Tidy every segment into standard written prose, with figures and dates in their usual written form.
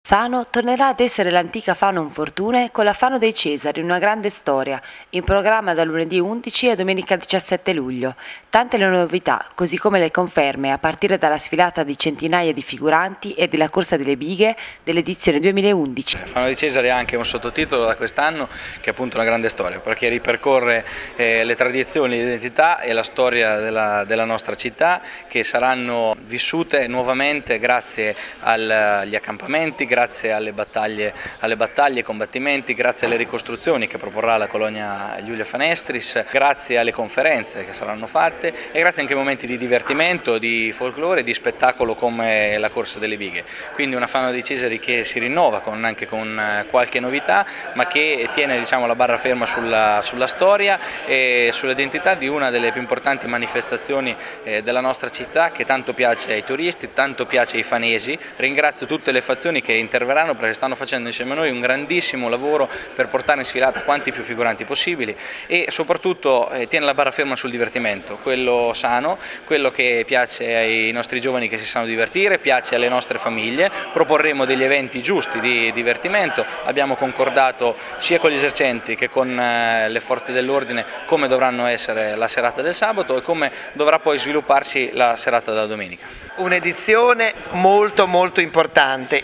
Fano tornerà ad essere l'antica Fano Fortune con la Fano dei Cesari, una grande storia, in programma da lunedì 11 a domenica 17 luglio. Tante le novità, così come le conferme, a partire dalla sfilata di centinaia di figuranti e della corsa delle bighe dell'edizione 2011. Fano dei Cesari ha anche un sottotitolo da quest'anno che è appunto una grande storia, perché ripercorre le tradizioni, l'identità e la storia della nostra città, che saranno vissute nuovamente grazie agli accampamenti, grazie alle battaglie e combattimenti, grazie alle ricostruzioni che proporrà la colonia Iulia Fanestris, grazie alle conferenze che saranno fatte e grazie anche ai momenti di divertimento, di folklore e di spettacolo come la corsa delle bighe. Quindi una Fano dei Cesari che si rinnova anche con qualche novità, ma che tiene, diciamo, la barra ferma sulla storia e sull'identità di una delle più importanti manifestazioni della nostra città, che tanto piace ai turisti, tanto piace ai fanesi. Ringrazio tutte le fazioni che interverranno perché stanno facendo insieme a noi un grandissimo lavoro per portare in sfilata quanti più figuranti possibili e soprattutto tiene la barra ferma sul divertimento, quello sano, quello che piace ai nostri giovani che si sanno divertire, piace alle nostre famiglie. Proporremo degli eventi giusti di divertimento, abbiamo concordato sia con gli esercenti che con le forze dell'ordine come dovranno essere la serata del sabato e come dovrà poi svilupparsi la serata della domenica. Un'edizione molto importante,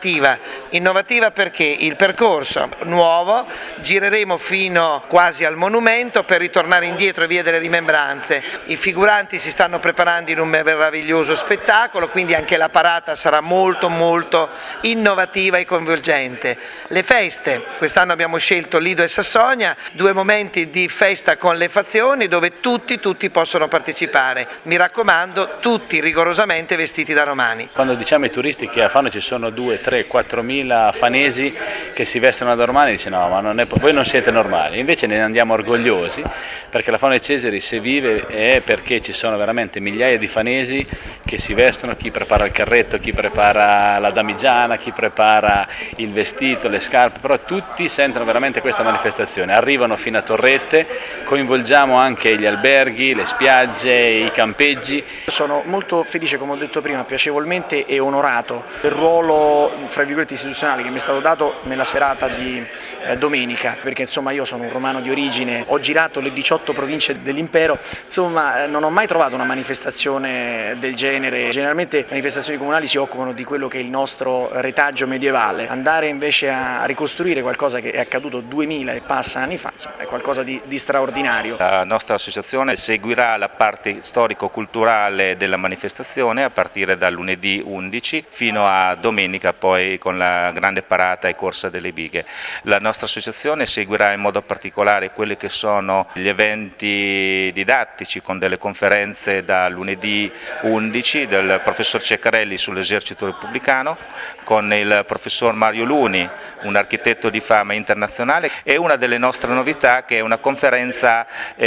innovativa perché il percorso nuovo, gireremo fino quasi al monumento per ritornare indietro via delle rimembranze. I figuranti si stanno preparando in un meraviglioso spettacolo, quindi anche la parata sarà molto innovativa e coinvolgente. Le feste, quest'anno abbiamo scelto Lido e Sassonia, due momenti di festa con le fazioni dove tutti possono partecipare, mi raccomando tutti rigorosamente vestiti da romani. Quando diciamo ai turisti che a Fano ci sono 2, 3, 4 mila fanesi che si vestono da romani, dice no, ma voi non siete normali, invece ne andiamo orgogliosi perché la Fano dei Cesari se vive è perché ci sono veramente migliaia di fanesi che si vestono, chi prepara il carretto, chi prepara la damigiana, chi prepara il vestito, le scarpe, però tutti sentono veramente questa manifestazione, arrivano fino a Torrette, coinvolgiamo anche gli alberghi, le spiagge, i campeggi. Sono molto felice, come ho detto prima, piacevolmente e onorato del ruolo fra virgolette istituzionale che mi è stato dato nella serata di domenica, perché insomma io sono un romano di origine, ho girato le 18 province dell'impero, insomma non ho mai trovato una manifestazione del genere. Generalmente le manifestazioni comunali si occupano di quello che è il nostro retaggio medievale, andare invece a ricostruire qualcosa che è accaduto 2000 e passa anni fa, insomma, è qualcosa di straordinario. La nostra associazione seguirà la parte storico-culturale della manifestazione a partire da lunedì 11 fino a domenica poi con la grande parata e corsa delle bighe. La nostra associazione seguirà in modo particolare quelli che sono gli eventi didattici con delle conferenze da lunedì 11 del professor Ceccarelli sull'esercito repubblicano, con il professor Mario Luni, un architetto di fama internazionale, e una delle nostre novità che è una conferenza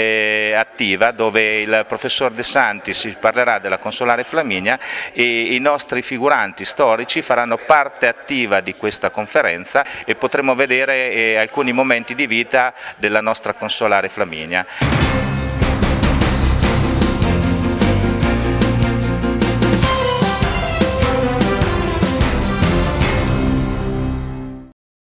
attiva dove il professor De Santi si parlerà della Consolare Flaminia e i nostri figuranti storici faranno parte attiva di questa conferenza e potremo vedere alcuni momenti di vita della nostra Consolare Flaminia.